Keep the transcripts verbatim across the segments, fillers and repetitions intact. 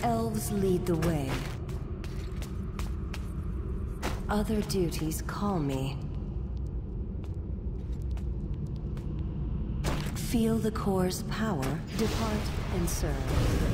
Elves lead the way. Other duties call me. Feel the core's power, depart and serve.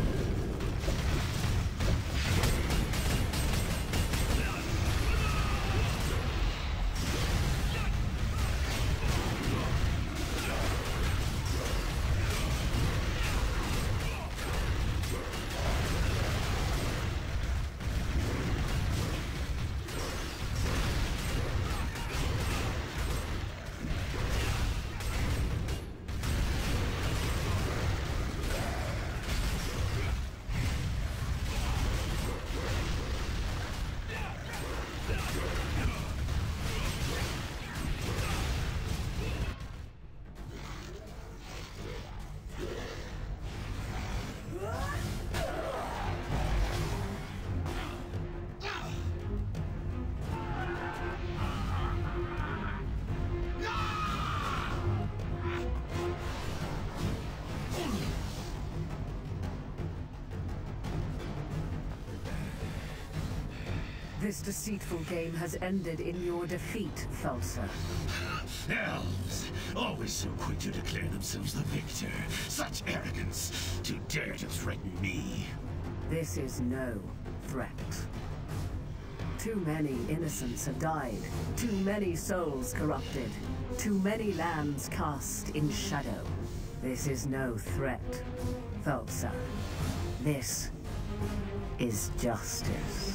This deceitful game has ended in your defeat, Thulsa. Elves! Always so quick to declare themselves the victor. Such arrogance, to dare to threaten me. This is no threat. Too many innocents have died. Too many souls corrupted. Too many lands cast in shadow. This is no threat, Thulsa. This is justice.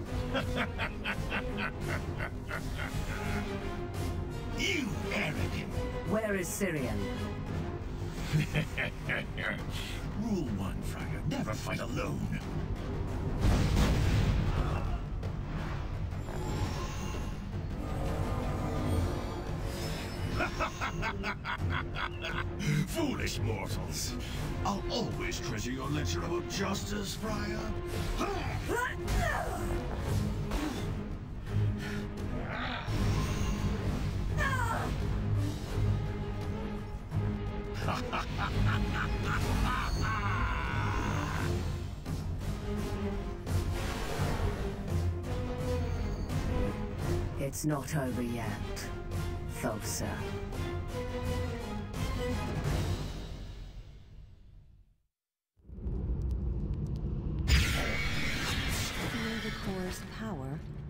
You arrogant! Where is Syrian? Rule one, Freya. Never fight alone. Foolish mortals. I'll always treasure your lecture about justice, Freya. It's not over yet, Thulsa. Feel the core's power,